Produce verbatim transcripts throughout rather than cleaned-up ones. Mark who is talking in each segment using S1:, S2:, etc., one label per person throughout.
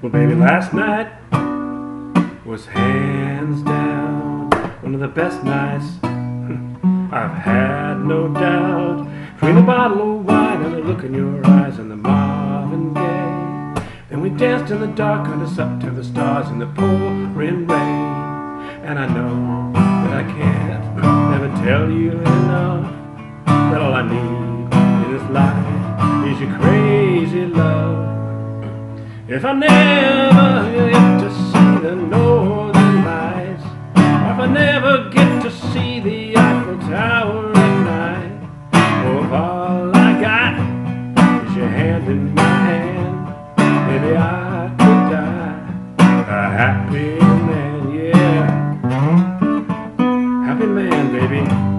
S1: Well, baby, last night was hands down one of the best nights I've had, no doubt. Between a bottle of wine and the look in your eyes and the Marvin Gaye, then we danced in the dark under September stars in the pouring rain. And I know that I can't never tell you enough that all I need in this life is your crazy love. If I never get to see the northern lights, or if I never get to see the Eiffel Tower at night, or if all I got is your hand in my hand, maybe I could die a happy man, yeah. Happy man, baby.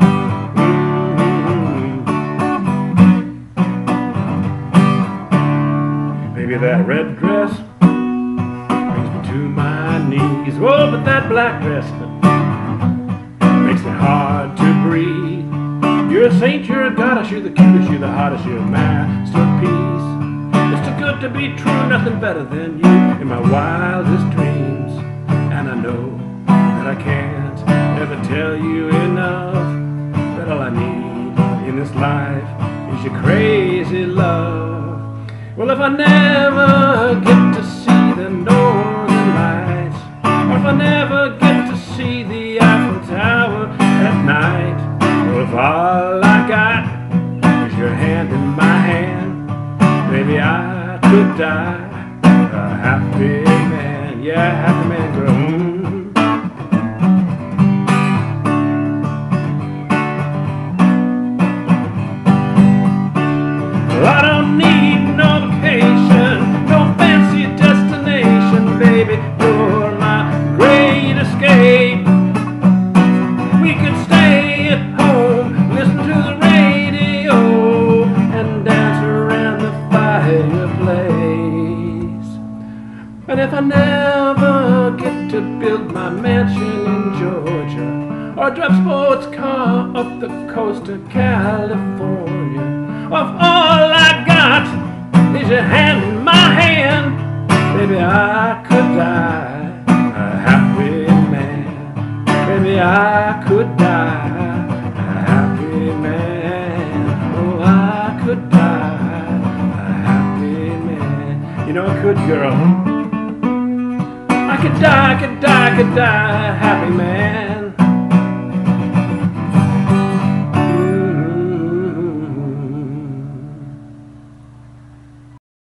S1: Mm-hmm. Baby, that red dress brings me to my knees. Oh, but that black dress makes it hard to breathe. You're a saint, you're a goddess, you're the cutest, you're the hottest, you're a masterpiece. It's too good to be true, nothing better than you in my wildest dreams. And I know that I can't ever tell you enough that all I need in this life is your crazy love. Well, if I never get to see the northern lights, or if I never get to see the Eiffel Tower at night, or if all I got is your hand in my hand, maybe I could die a happy man. Yeah, happy man, girl. Mm-hmm. Well, I don't need no vacation, no fancy destination, baby. You're my great escape. We could stay at home, listen to the radio, and dance around the fireplace. And if I never get to build my mansion in Georgia, or drive a sports car up the coast of California, or if all I got is your hand in my hand, baby, I could die a happy man. Baby, I could die a happy man. Oh, I could die a happy man. You know I could, girl. I could die, I could die, I could die a happy man.